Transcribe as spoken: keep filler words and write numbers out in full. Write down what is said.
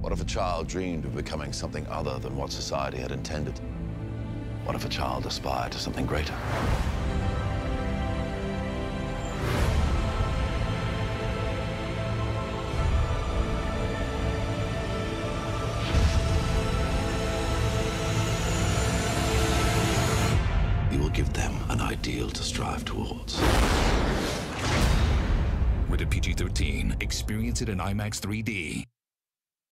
What if a child dreamed of becoming something other than what society had intended? What if a child aspired to something greater? You will give them an ideal to strive towards. Rated P G thirteen. Experience it in IMAX three D.